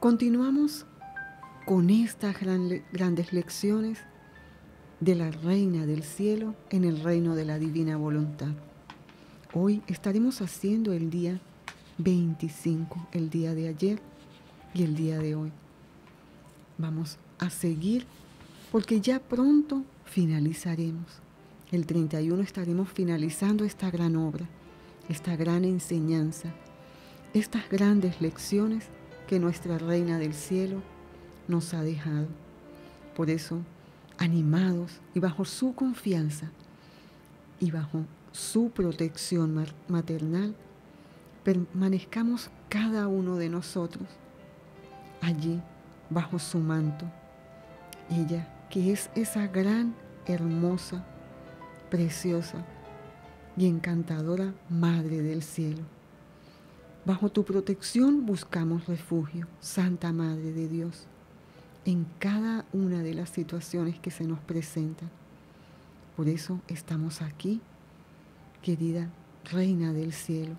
Continuamos con estas grandes lecciones de la Reina del Cielo en el reino de la divina voluntad. Hoy estaremos haciendo el día 25, el día de ayer y el día de hoy. Vamos a seguir porque ya pronto finalizaremos. El 31 estaremos finalizando esta gran obra, esta gran enseñanza, estas grandes lecciones que nuestra Reina del Cielo nos ha dejado. Por eso, animados y bajo su confianza y bajo su protección maternal, permanezcamos cada uno de nosotros allí bajo su manto. Ella, que es esa gran, hermosa, preciosa y encantadora Madre del Cielo. Bajo tu protección buscamos refugio, Santa Madre de Dios, en cada una de las situaciones que se nos presentan. Por eso estamos aquí, querida Reina del Cielo.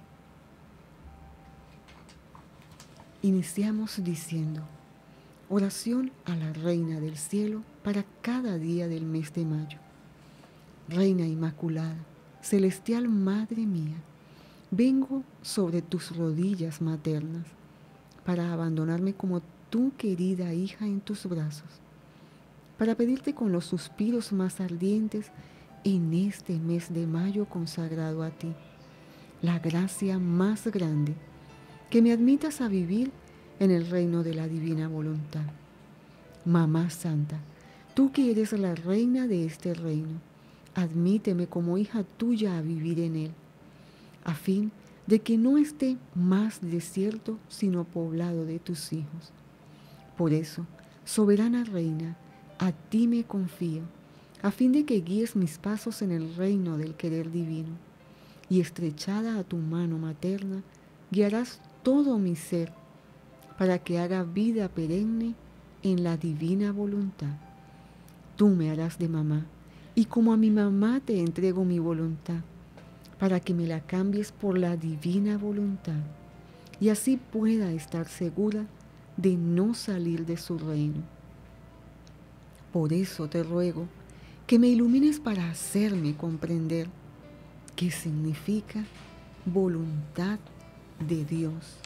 Iniciamos diciendo: oración a la Reina del Cielo para cada día del mes de mayo. Reina Inmaculada, celestial Madre mía, vengo sobre tus rodillas maternas para abandonarme como tu querida hija en tus brazos, para pedirte con los suspiros más ardientes en este mes de mayo consagrado a ti, la gracia más grande, que me admitas a vivir en el reino de la divina voluntad. Mamá Santa, tú que eres la reina de este reino, admíteme como hija tuya a vivir en él, a fin de que no esté más desierto sino poblado de tus hijos. Por eso, soberana Reina, a ti me confío, a fin de que guíes mis pasos en el reino del querer divino, y estrechada a tu mano materna, guiarás todo mi ser, para que haga vida perenne en la divina voluntad. Tú me harás de mamá, y como a mi mamá te entrego mi voluntad, para que me la cambies por la divina voluntad, y así pueda estar segura de no salir de su reino. Por eso te ruego que me ilumines para hacerme comprender qué significa voluntad de Dios.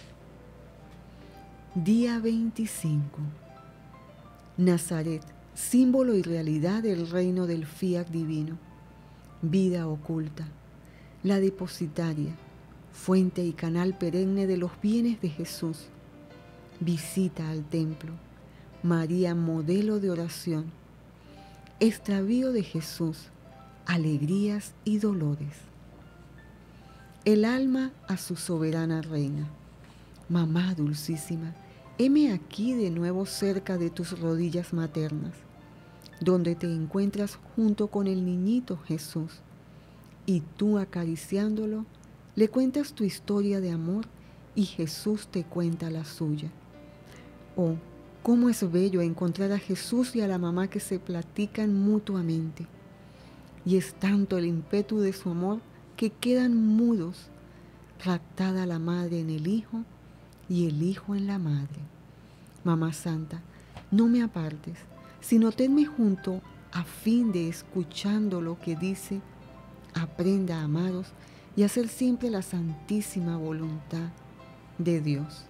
Día 25. Nazaret, símbolo y realidad del reino del fiat divino, vida oculta, la depositaria, fuente y canal perenne de los bienes de Jesús. Visita al templo, María modelo de oración, extravío de Jesús, alegrías y dolores. El alma a su soberana reina. Mamá dulcísima, heme aquí de nuevo cerca de tus rodillas maternas, donde te encuentras junto con el niñito Jesús, y tú acariciándolo, le cuentas tu historia de amor y Jesús te cuenta la suya. Oh, cómo es bello encontrar a Jesús y a la mamá que se platican mutuamente. Y es tanto el ímpetu de su amor que quedan mudos, raptada la madre en el hijo y el hijo en la madre. Mamá Santa, no me apartes, sino tenme junto a fin de, escuchando lo que dice, aprenda a amaros y hacer siempre la santísima voluntad de Dios.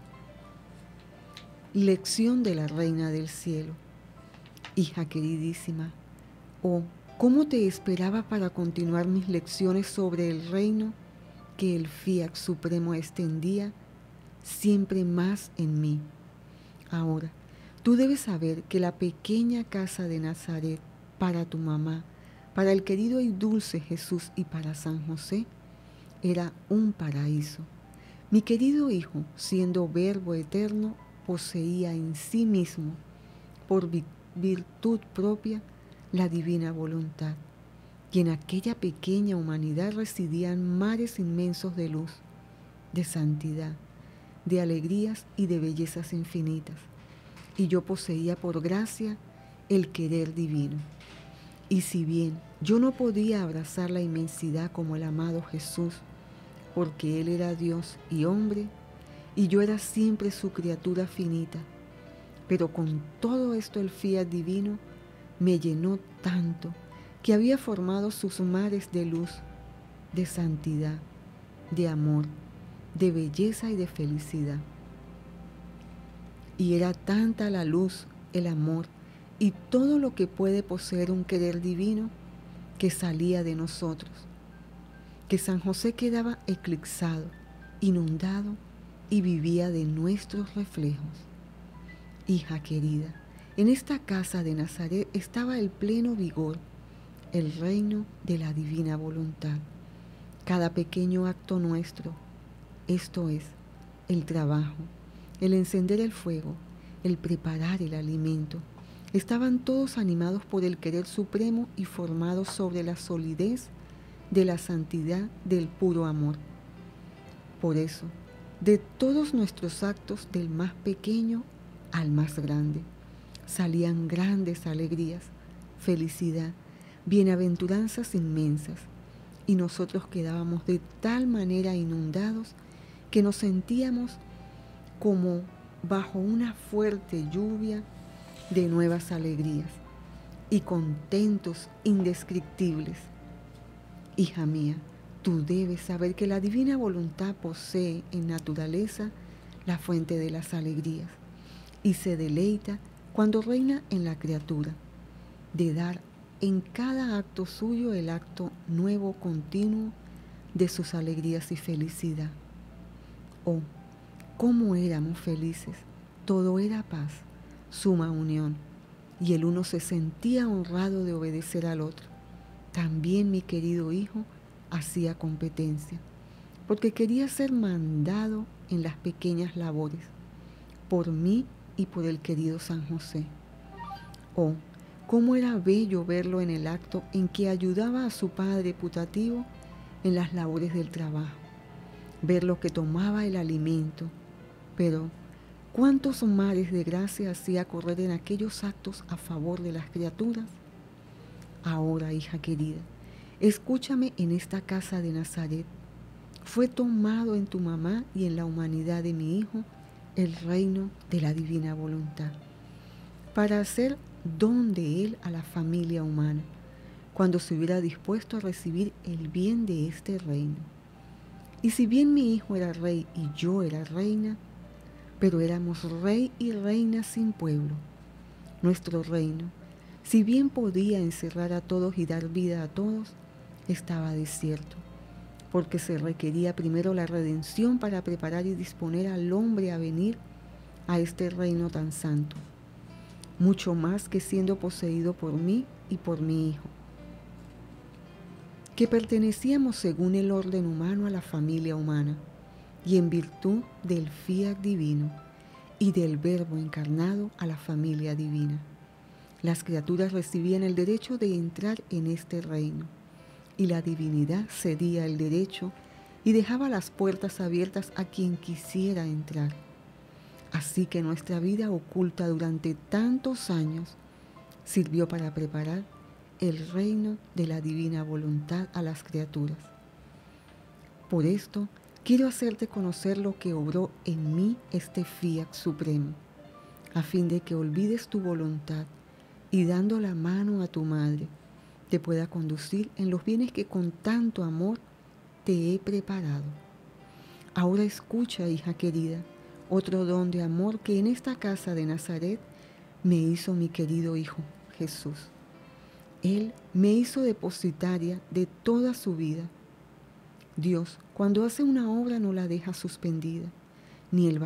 Lección de la Reina del Cielo. Hija queridísima, oh, ¿cómo te esperaba para continuar mis lecciones sobre el reino que el fiat supremo extendía siempre más en mí? Ahora, tú debes saber que la pequeña casa de Nazaret, para tu mamá, para el querido y dulce Jesús y para San José, era un paraíso. Mi querido hijo, siendo Verbo eterno, poseía en sí mismo, por virtud propia, la divina voluntad, y en aquella pequeña humanidad residían mares inmensos de luz, de santidad, de alegrías y de bellezas infinitas, y yo poseía por gracia el querer divino. Y si bien yo no podía abrazar la inmensidad como el amado Jesús, porque Él era Dios y hombre, y yo era siempre su criatura finita, Pero con todo esto el fiat divino me llenó tanto que había formado sus mares de luz, de santidad, de amor, de belleza y de felicidad. Y era tanta la luz, el amor y todo lo que puede poseer un querer divino que salía de nosotros, que San José quedaba eclipsado, inundado y vivía de nuestros reflejos. Hija querida, en esta casa de Nazaret estaba el pleno vigor, el reino de la divina voluntad. Cada pequeño acto nuestro, esto es, el trabajo, el encender el fuego, el preparar el alimento, estaban todos animados por el querer supremo y formados sobre la solidez de la santidad del puro amor. Por eso, de todos nuestros actos, del más pequeño al más grande, salían grandes alegrías, felicidad, bienaventuranzas inmensas, y nosotros quedábamos de tal manera inundados que nos sentíamos como bajo una fuerte lluvia de nuevas alegrías y contentos indescriptibles. Hija mía, tú debes saber que la divina voluntad posee en naturaleza la fuente de las alegrías y se deleita cuando reina en la criatura, de dar en cada acto suyo el acto nuevo continuo de sus alegrías y felicidad. Oh, cómo éramos felices, todo era paz, suma unión, y el uno se sentía honrado de obedecer al otro. También mi querido hijo hacía competencia, porque quería ser mandado en las pequeñas labores, por mí y por el querido San José. Oh, cómo era bello verlo en el acto en que ayudaba a su padre putativo en las labores del trabajo, verlo que tomaba el alimento, pero cuántos mares de gracia hacía correr en aquellos actos a favor de las criaturas. Ahora, hija querida, escúchame en esta casa de Nazaret. Fue tomado en tu mamá y en la humanidad de mi hijo el reino de la divina voluntad, para hacer don de él a la familia humana, cuando se hubiera dispuesto a recibir el bien de este reino. Y si bien mi hijo era rey y yo era reina, pero éramos rey y reina sin pueblo. Nuestro reino, si bien podía encerrar a todos y dar vida a todos, estaba desierto, porque se requería primero la redención para preparar y disponer al hombre a venir a este reino tan santo, mucho más que siendo poseído por mí y por mi hijo, que pertenecíamos según el orden humano a la familia humana, y en virtud del fiat divino y del Verbo encarnado a la familia divina. Las criaturas recibían el derecho de entrar en este reino, y la divinidad cedía el derecho y dejaba las puertas abiertas a quien quisiera entrar. Así que nuestra vida oculta durante tantos años sirvió para preparar el reino de la divina voluntad a las criaturas. Por esto, quiero hacerte conocer lo que obró en mí este fiat supremo, a fin de que olvides tu voluntad y dando la mano a tu madre, te pueda conducir en los bienes que con tanto amor te he preparado. Ahora escucha, hija querida, otro don de amor que en esta casa de Nazaret me hizo mi querido Hijo Jesús. Él me hizo depositaria de toda su vida. Dios, cuando hace una obra, no la deja suspendida, ni en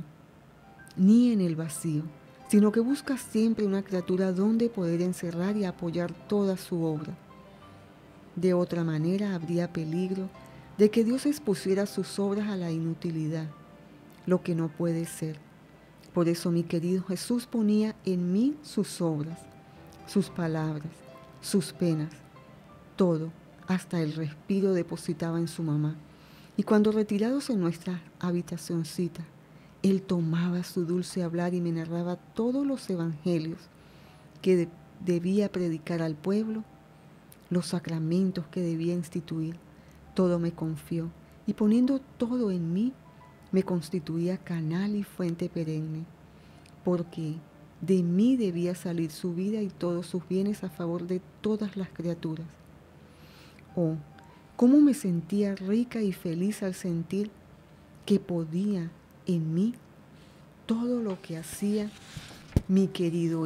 el vacío, sino que busca siempre una criatura donde poder encerrar y apoyar toda su obra. De otra manera habría peligro de que Dios expusiera sus obras a la inutilidad, lo que no puede ser. Por eso mi querido Jesús ponía en mí sus obras, sus palabras, sus penas, todo, hasta el respiro depositaba en su mamá. Y cuando retirados en nuestra habitacioncita, Él tomaba su dulce hablar y me narraba todos los evangelios que debía predicar al pueblo, los sacramentos que debía instituir, todo me confió, y poniendo todo en mí, me constituía canal y fuente perenne, porque de mí debía salir su vida y todos sus bienes a favor de todas las criaturas. Oh, cómo me sentía rica y feliz al sentir que podía en mí todo lo que hacía mi querido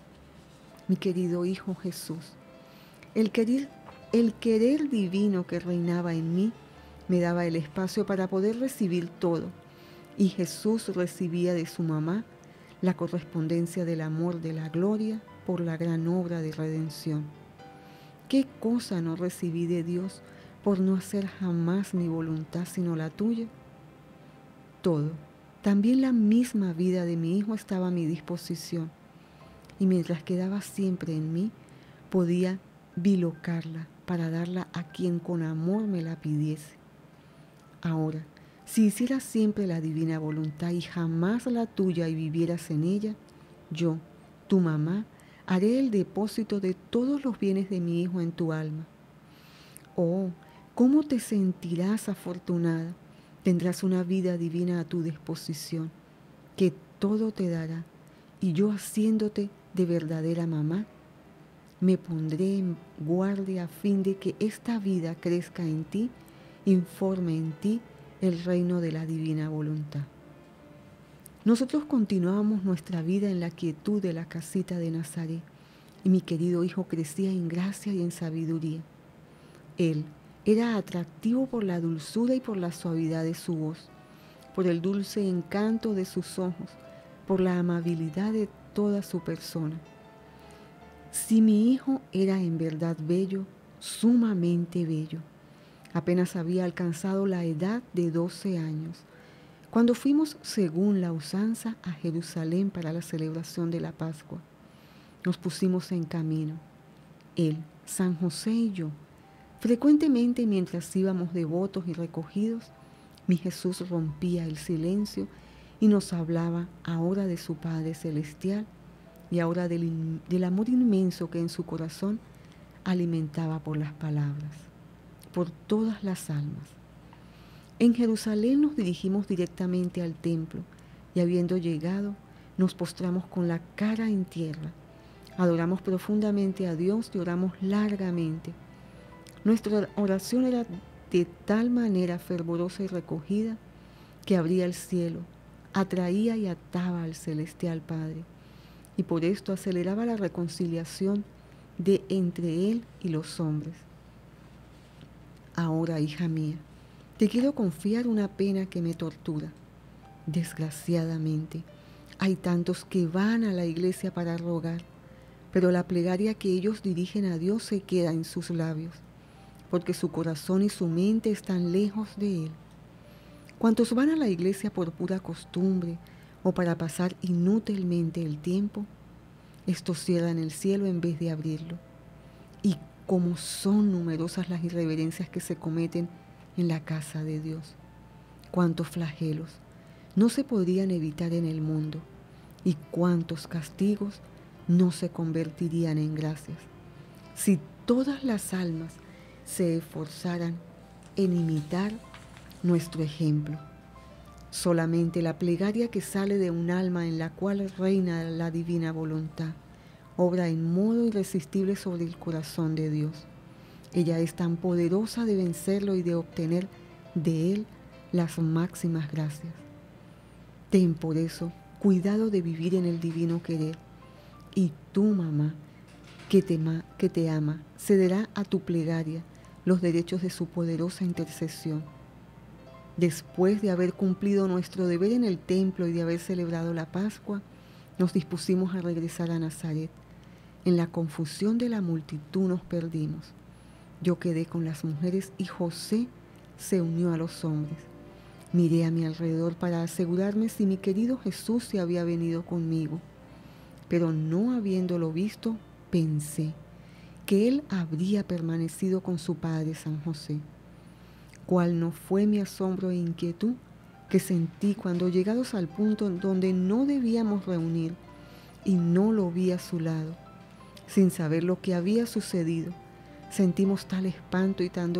Hijo Jesús. El querer divino que reinaba en mí me daba el espacio para poder recibir todo, y Jesús recibía de su mamá la correspondencia del amor de la gloria por la gran obra de redención. ¿Qué cosa no recibí de Dios por no hacer jamás mi voluntad sino la tuya? Todo, también la misma vida de mi Hijo estaba a mi disposición, y mientras quedaba siempre en mí, podía bilocarla para darla a quien con amor me la pidiese. Ahora, si hicieras siempre la divina voluntad y jamás la tuya y vivieras en ella, yo, tu mamá, haré el depósito de todos los bienes de mi Hijo en tu alma. Oh, ¿cómo te sentirás afortunada? Tendrás una vida divina a tu disposición, que todo te dará, y yo haciéndote de verdadera mamá, me pondré en guardia a fin de que esta vida crezca en ti, informe en ti el reino de la divina voluntad. Nosotros continuábamos nuestra vida en la quietud de la casita de Nazaret, y mi querido Hijo crecía en gracia y en sabiduría. Él era atractivo por la dulzura y por la suavidad de su voz, por el dulce encanto de sus ojos, por la amabilidad de toda su persona. Si mi Hijo era en verdad bello, sumamente bello, apenas había alcanzado la edad de 12 años, cuando fuimos, según la usanza, a Jerusalén para la celebración de la Pascua. Nos pusimos en camino, él, San José y yo. Frecuentemente, mientras íbamos devotos y recogidos, mi Jesús rompía el silencio y nos hablaba ahora de su Padre Celestial y ahora del amor inmenso que en su corazón alimentaba por las palabras, por todas las almas. En Jerusalén nos dirigimos directamente al templo y habiendo llegado, nos postramos con la cara en tierra. Adoramos profundamente a Dios y oramos largamente. Nuestra oración era de tal manera fervorosa y recogida que abría el cielo, atraía y ataba al celestial Padre, y por esto aceleraba la reconciliación de entre Él y los hombres. Ahora, hija mía, te quiero confiar una pena que me tortura. Desgraciadamente, hay tantos que van a la iglesia para rogar, pero la plegaria que ellos dirigen a Dios se queda en sus labios, porque su corazón y su mente están lejos de Él. Cuantos van a la iglesia por pura costumbre o para pasar inútilmente el tiempo, estos cierran el cielo en vez de abrirlo. Y como son numerosas las irreverencias que se cometen en la casa de Dios. Cuántos flagelos no se podrían evitar en el mundo y cuántos castigos no se convertirían en gracias si todas las almas se esforzaran en imitar nuestro ejemplo. Solamente la plegaria que sale de un alma en la cual reina la divina voluntad obra en modo irresistible sobre el corazón de Dios. Ella es tan poderosa de vencerlo y de obtener de Él las máximas gracias. Ten por eso cuidado de vivir en el divino querer, y tu mamá, que te ama, cederá a tu plegaria los derechos de su poderosa intercesión. Después de haber cumplido nuestro deber en el templo y de haber celebrado la Pascua, nos dispusimos a regresar a Nazaret. En la confusión de la multitud nos perdimos. Yo quedé con las mujeres y José se unió a los hombres. Miré a mi alrededor para asegurarme si mi querido Jesús se había venido conmigo, pero no habiéndolo visto, pensé que él habría permanecido con su padre San José. ¿Cuál no fue mi asombro e inquietud que sentí cuando, llegados al punto donde no debíamos reunir y no lo vi a su lado? Sin saber lo que había sucedido, sentimos tal espanto y tal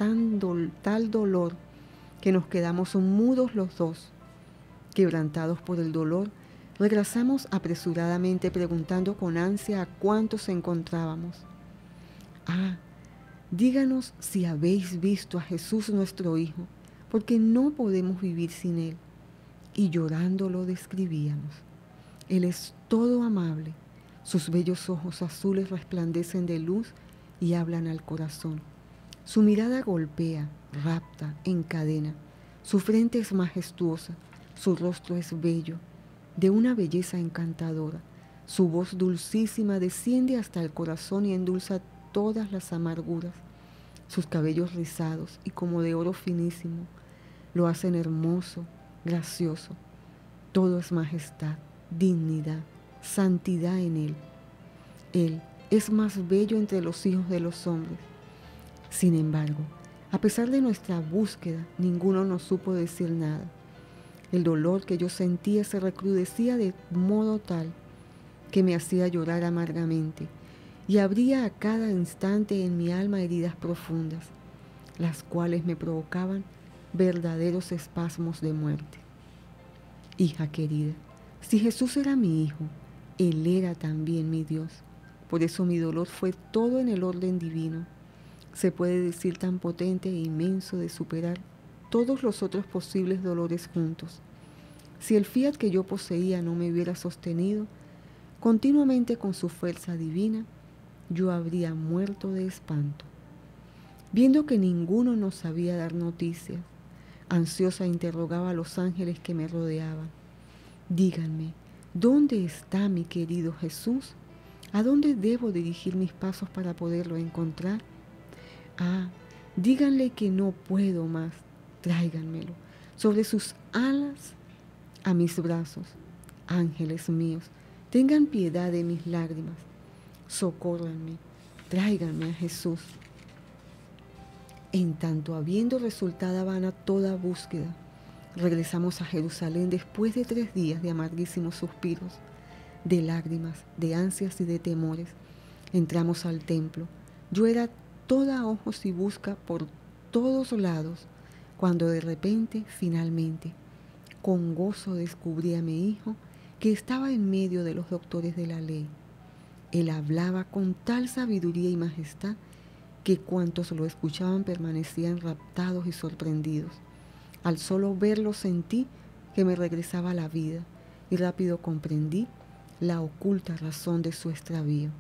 dolor que nos quedamos mudos los dos. Quebrantados por el dolor, Regresamos apresuradamente preguntando con ansia a cuántos encontrábamos. Ah, díganos si habéis visto a Jesús nuestro Hijo, porque no podemos vivir sin Él. Y llorando lo describíamos. Él es todo amable, sus bellos ojos azules resplandecen de luz y hablan al corazón. Su mirada golpea, rapta, encadena. Su frente es majestuosa, su rostro es bello, de una belleza encantadora. Su voz dulcísima desciende hasta el corazón y endulza todas las amarguras. Sus cabellos rizados y como de oro finísimo lo hacen hermoso, gracioso. Todo es majestad, dignidad, santidad en Él. Él es más bello entre los hijos de los hombres. Sin embargo, a pesar de nuestra búsqueda, ninguno nos supo decir nada. El dolor que yo sentía se recrudecía de modo tal que me hacía llorar amargamente y abría a cada instante en mi alma heridas profundas, las cuales me provocaban verdaderos espasmos de muerte. Hija querida, si Jesús era mi Hijo, Él era también mi Dios. Por eso mi dolor fue todo en el orden divino. Se puede decir tan potente e inmenso de superar todos los otros posibles dolores juntos. Si el fiat que yo poseía no me hubiera sostenido continuamente con su fuerza divina, yo habría muerto de espanto. Viendo que ninguno nos sabía dar noticias, ansiosa interrogaba a los ángeles que me rodeaban. Díganme, ¿dónde está mi querido Jesús? ¿A dónde debo dirigir mis pasos para poderlo encontrar? Ah, díganle que no puedo más, tráiganmelo sobre sus alas a mis brazos. Ángeles míos, tengan piedad de mis lágrimas, socórranme, tráiganme a Jesús. En tanto, habiendo resultado vana toda búsqueda, regresamos a Jerusalén después de 3 días de amarguísimos suspiros, de lágrimas, de ansias y de temores. Entramos al templo. Yo era toda ojos y busca por todos lados, cuando de repente, finalmente, con gozo descubrí a mi Hijo que estaba en medio de los doctores de la ley. Él hablaba con tal sabiduría y majestad que cuantos lo escuchaban permanecían raptados y sorprendidos. Al solo verlo sentí que me regresaba la vida y rápido comprendí la oculta razón de su extravío.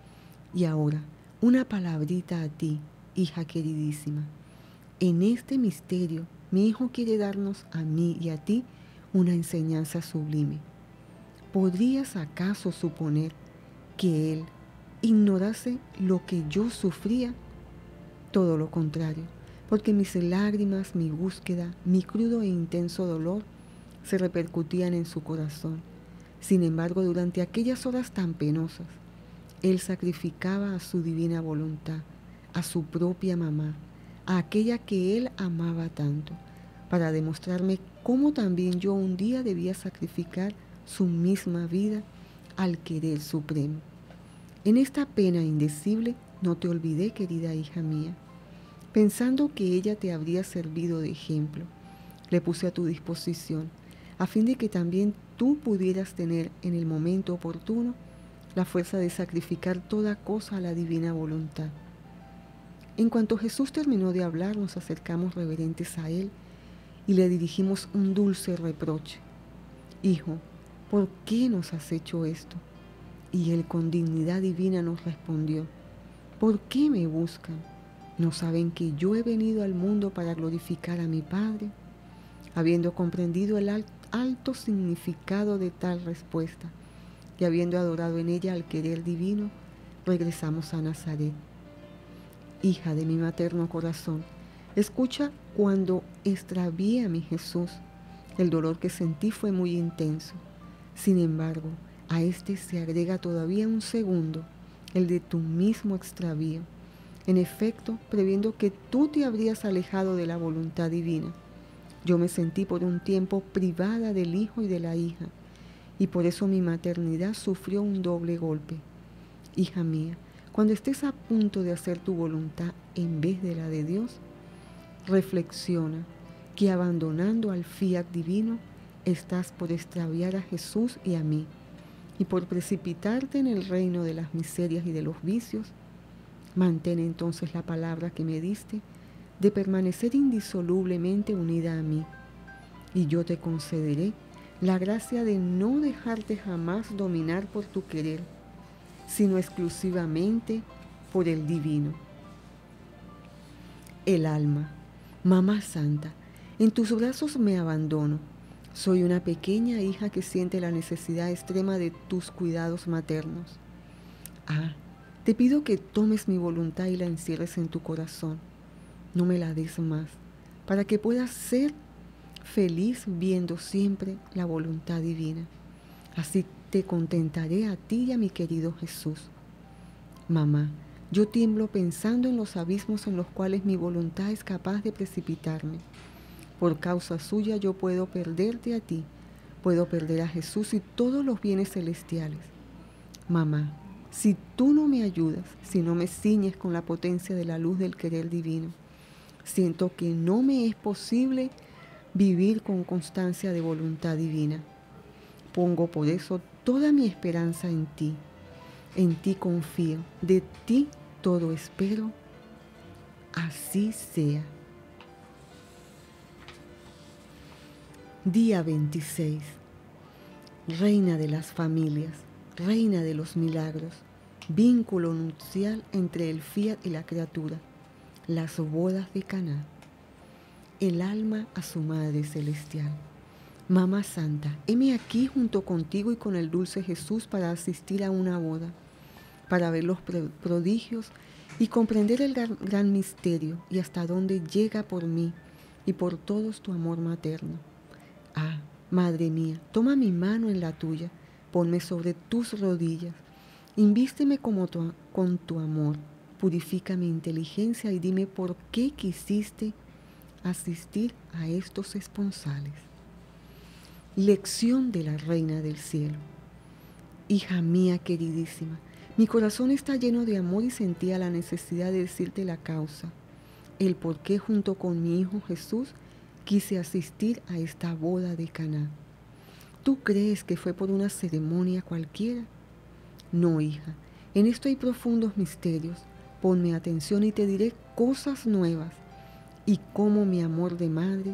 Y ahora, una palabrita a ti, hija queridísima. En este misterio, mi Hijo quiere darnos a mí y a ti una enseñanza sublime. ¿Podrías acaso suponer que Él ignorase lo que yo sufría? Todo lo contrario, porque mis lágrimas, mi búsqueda, mi crudo e intenso dolor se repercutían en su corazón. Sin embargo, durante aquellas horas tan penosas, Él sacrificaba a su divina voluntad, a su propia mamá, a aquella que Él amaba tanto, para demostrarme cómo también yo un día debía sacrificar su misma vida al querer supremo. En esta pena indecible no te olvidé, querida hija mía. Pensando que ella te habría servido de ejemplo, le puse a tu disposición, a fin de que también tú pudieras tener en el momento oportuno la fuerza de sacrificar toda cosa a la divina voluntad. En cuanto Jesús terminó de hablar, nos acercamos reverentes a Él y le dirigimos un dulce reproche. Hijo, ¿por qué nos has hecho esto? Y Él con dignidad divina nos respondió, ¿por qué me buscan? ¿No saben que yo he venido al mundo para glorificar a mi Padre? Habiendo comprendido el alto significado de tal respuesta y habiendo adorado en ella al querer divino, regresamos a Nazaret. Hija de mi materno corazón, escucha cuando extravié a mi Jesús. El dolor que sentí fue muy intenso. Sin embargo, a este se agrega todavía un segundo, el de tu mismo extravío. En efecto, previendo que tú te habrías alejado de la voluntad divina, yo me sentí por un tiempo privada del hijo y de la hija, y por eso mi maternidad sufrió un doble golpe. Hija mía, cuando estés a punto de hacer tu voluntad en vez de la de Dios, reflexiona que abandonando al fiat divino, estás por extraviar a Jesús y a mí, y por precipitarte en el reino de las miserias y de los vicios. Mantén entonces la palabra que me diste de permanecer indisolublemente unida a mí, y yo te concederé la gracia de no dejarte jamás dominar por tu querer, sino exclusivamente por el divino. El alma, Mamá Santa, en tus brazos me abandono. Soy una pequeña hija que siente la necesidad extrema de tus cuidados maternos. Te pido que tomes mi voluntad y la encierres en tu corazón. No me la des más, para que puedas ser feliz viendo siempre la voluntad divina. Así te contentaré a ti y a mi querido Jesús. Mamá, yo tiemblo pensando en los abismos en los cuales mi voluntad es capaz de precipitarme. Por causa suya yo puedo perderte a ti, puedo perder a Jesús y todos los bienes celestiales. Mamá, si tú no me ayudas, si no me ciñes con la potencia de la luz del querer divino, siento que no me es posible vivir con constancia de voluntad divina. Pongo por eso toda mi esperanza en ti confío, de ti todo espero, así sea. Día 26. Reina de las familias, reina de los milagros, vínculo nupcial entre el fiat y la criatura, las bodas de Caná. El alma a su Madre Celestial. Mamá Santa, heme aquí junto contigo y con el dulce Jesús para asistir a una boda, para ver los prodigios y comprender el gran misterio y hasta dónde llega por mí y por todos tu amor materno. Madre mía, toma mi mano en la tuya, ponme sobre tus rodillas, invísteme con tu amor, purifica mi inteligencia y dime por qué quisiste asistir a estos esponsales. Lección de la Reina del Cielo. Hija mía queridísima, mi corazón está lleno de amor y sentía la necesidad de decirte la causa, el por qué junto con mi Hijo Jesús quise asistir a esta boda de Caná. ¿Tú crees que fue por una ceremonia cualquiera? No, hija, en esto hay profundos misterios. Ponme atención y te diré cosas nuevas y cómo mi amor de madre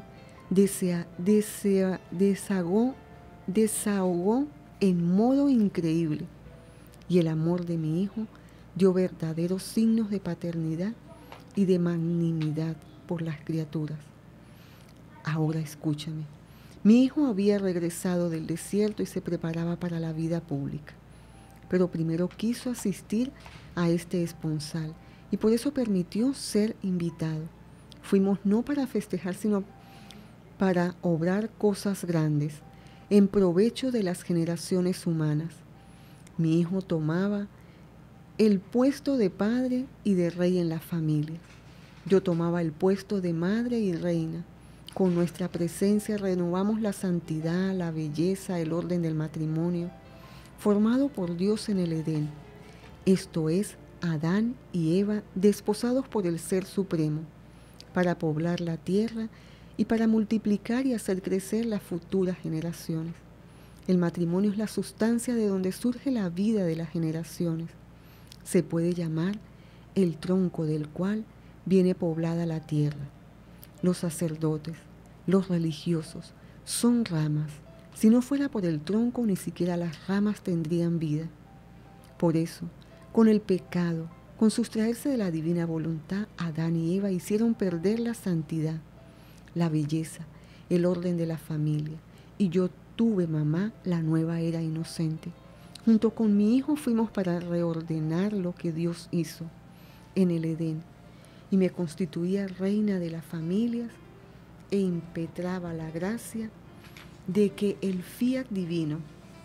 desahogó en modo increíble y el amor de mi hijo dio verdaderos signos de paternidad y de magnanimidad por las criaturas. Ahora escúchame. Mi hijo había regresado del desierto y se preparaba para la vida pública, pero primero quiso asistir a este esponsal y por eso permitió ser invitado. Fuimos no para festejar, sino para obrar cosas grandes, en provecho de las generaciones humanas. Mi hijo tomaba el puesto de padre y de rey en la familia. Yo tomaba el puesto de madre y reina. Con nuestra presencia renovamos la santidad, la belleza, el orden del matrimonio, formado por Dios en el Edén. Esto es, Adán y Eva desposados por el Ser Supremo, para poblar la tierra y para multiplicar y hacer crecer las futuras generaciones. El matrimonio es la sustancia de donde surge la vida de las generaciones. Se puede llamar el tronco del cual viene poblada la tierra. Los sacerdotes, los religiosos, son ramas. Si no fuera por el tronco, ni siquiera las ramas tendrían vida. Por eso, con el pecado, con sustraerse de la divina voluntad, Adán y Eva hicieron perder la santidad, la belleza, el orden de la familia. Y yo tuve, mamá, la nueva era inocente. Junto con mi hijo fuimos para reordenar lo que Dios hizo en el Edén. Y me constituía reina de las familias e impetraba la gracia de que el fiat divino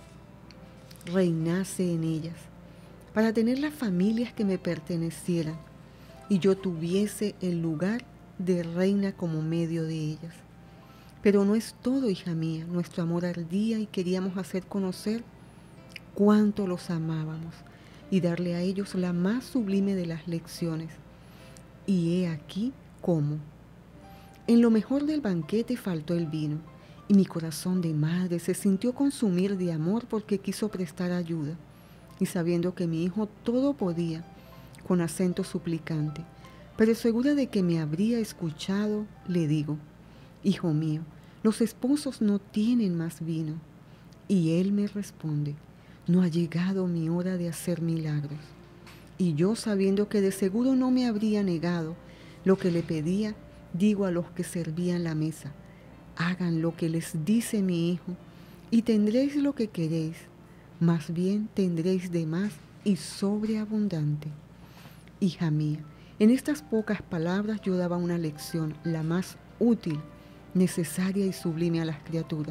reinase en ellas, para tener las familias que me pertenecieran y yo tuviese el lugar de reina como medio de ellas. Pero no es todo, hija mía. Nuestro amor ardía y queríamos hacer conocer cuánto los amábamos y darle a ellos la más sublime de las lecciones. Y he aquí cómo. En lo mejor del banquete faltó el vino, Y mi corazón de madre se sintió consumir de amor porque quiso prestar ayuda. Y sabiendo que mi hijo todo podía, con acento suplicante, pero segura de que me habría escuchado, le digo: hijo mío, los esposos no tienen más vino. Y él me responde: no ha llegado mi hora de hacer milagros. Y yo, sabiendo que de seguro no me habría negado lo que le pedía, digo a los que servían la mesa: hagan lo que les dice mi hijo, y tendréis lo que queréis, más bien tendréis de más y sobreabundante. Hija mía, en estas pocas palabras yo daba una lección, la más útil, necesaria y sublime a las criaturas.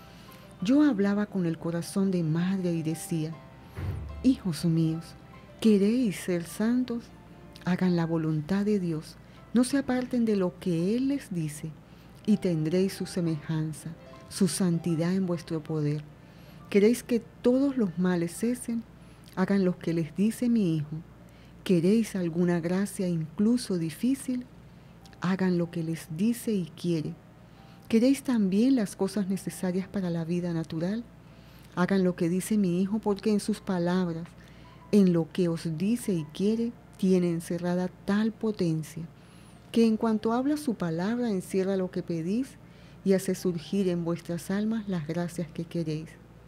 Yo hablaba con el corazón de madre y decía: hijos míos, ¿queréis ser santos? Hagan la voluntad de Dios, no se aparten de lo que Él les dice, y tendréis su semejanza, su santidad en vuestro poder. ¿Queréis que todos los males cesen? Hagan lo que les dice mi hijo. ¿Queréis alguna gracia incluso difícil? Hagan lo que les dice y quiere. ¿Queréis también las cosas necesarias para la vida natural? Hagan lo que dice mi hijo, porque en sus palabras, en lo que os dice y quiere, tiene encerrada tal potencia, que en cuanto habla su palabra encierra lo que pedís y hace surgir en vuestras almas las gracias que queréis.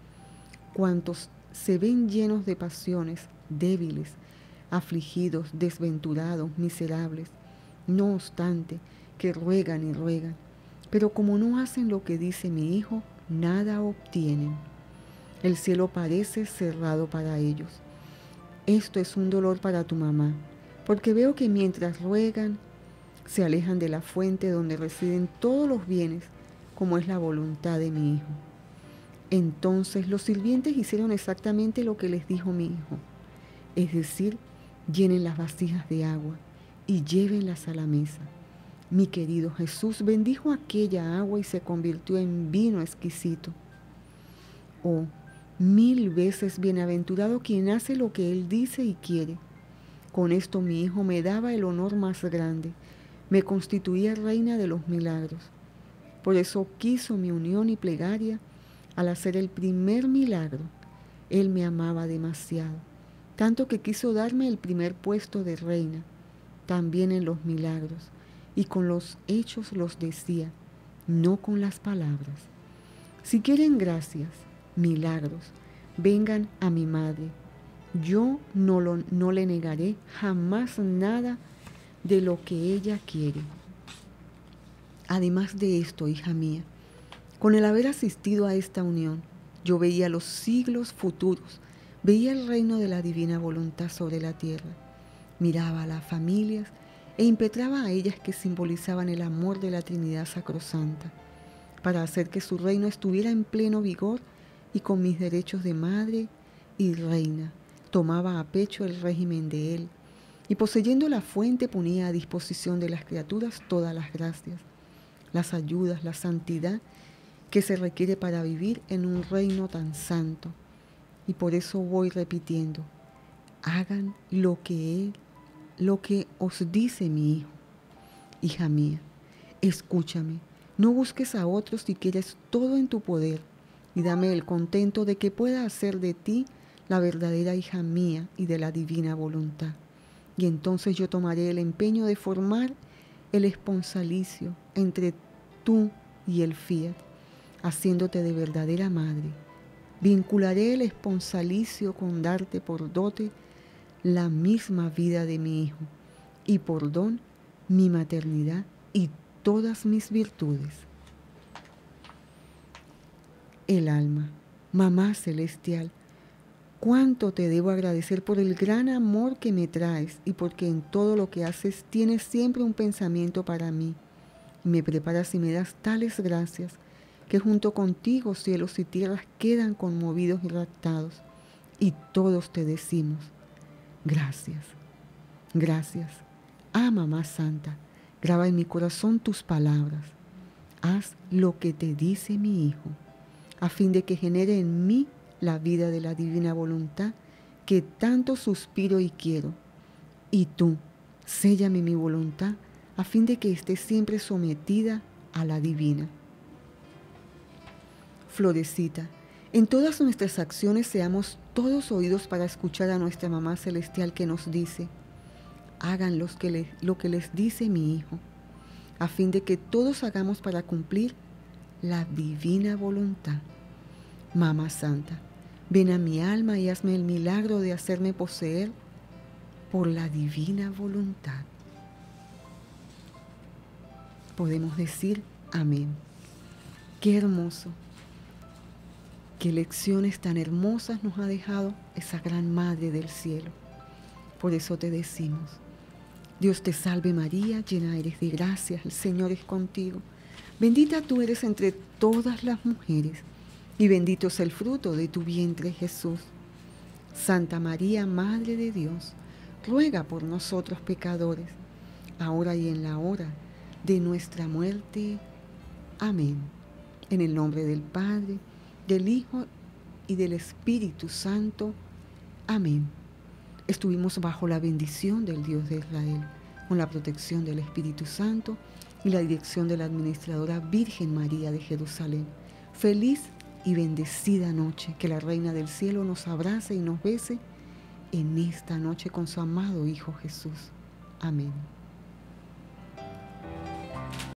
Cuantos se ven llenos de pasiones, débiles, afligidos, desventurados, miserables, no obstante, que ruegan y ruegan, pero como no hacen lo que dice mi hijo, nada obtienen. El cielo parece cerrado para ellos. Esto es un dolor para tu mamá, porque veo que mientras ruegan, se alejan de la fuente donde residen todos los bienes, como es la voluntad de mi hijo. Entonces los sirvientes hicieron exactamente lo que les dijo mi hijo, es decir, llenen las vasijas de agua y llévenlas a la mesa. Mi querido Jesús bendijo aquella agua y se convirtió en vino exquisito. Oh, 1000 veces bienaventurado quien hace lo que Él dice y quiere. Con esto mi hijo me daba el honor más grande, me constituía reina de los milagros. Por eso quiso mi unión y plegaria al hacer el primer milagro. Él me amaba demasiado, tanto que quiso darme el primer puesto de reina, también en los milagros, y con los hechos los decía, no con las palabras. Si quieren gracias, milagros, vengan a mi madre. Yo no le negaré jamás nada de lo que ella quiere. Además de esto, hija mía, con el haber asistido a esta unión, yo veía los siglos futuros, veía el reino de la divina voluntad sobre la tierra, miraba a las familias e impetraba a ellas que simbolizaban el amor de la Trinidad Sacrosanta, para hacer que su reino estuviera en pleno vigor y con mis derechos de madre y reina, tomaba a pecho el régimen de Él y poseyendo la fuente ponía a disposición de las criaturas todas las gracias, las ayudas, la santidad que se requiere para vivir en un reino tan santo. Y por eso voy repitiendo, hagan lo que os dice mi hijo. Hija mía, escúchame, no busques a otros si quieres todo en tu poder y dame el contento de que pueda hacer de ti la verdadera hija mía y de la divina voluntad. Y entonces yo tomaré el empeño de formar el esponsalicio entre tú y el fiat, haciéndote de verdadera madre. Vincularé el esponsalicio con darte por dote la misma vida de mi hijo y por don mi maternidad y todas mis virtudes. El alma, mamá celestial, cuánto te debo agradecer por el gran amor que me traes y porque en todo lo que haces tienes siempre un pensamiento para mí. Me preparas y me das tales gracias que junto contigo cielos y tierras quedan conmovidos y raptados y todos te decimos, gracias, gracias. Ah, mamá santa, graba en mi corazón tus palabras. Haz lo que te dice mi hijo, a fin de que genere en mí la vida de la divina voluntad que tanto suspiro y quiero. Y tú, séllame mi voluntad a fin de que esté siempre sometida a la divina. Florecita, en todas nuestras acciones seamos todos oídos para escuchar a nuestra Mamá Celestial que nos dice: hagan lo que les dice mi Hijo, a fin de que todos hagamos para cumplir la divina voluntad. Mamá Santa, ven a mi alma y hazme el milagro de hacerme poseer por la divina voluntad. Podemos decir amén. Qué hermoso, qué lecciones tan hermosas nos ha dejado esa gran Madre del Cielo. Por eso te decimos: Dios te salve María, llena eres de gracia, el Señor es contigo. Bendita tú eres entre todas las mujeres, y bendito es el fruto de tu vientre, Jesús. Santa María, Madre de Dios, ruega por nosotros pecadores, ahora y en la hora de nuestra muerte. Amén. En el nombre del Padre, del Hijo y del Espíritu Santo. Amén. Estuvimos bajo la bendición del Dios de Israel, con la protección del Espíritu Santo y la dirección de la administradora Virgen María de Jerusalén. Feliz y bendecida noche, que la Reina del Cielo nos abrace y nos bese en esta noche con su amado Hijo Jesús. Amén.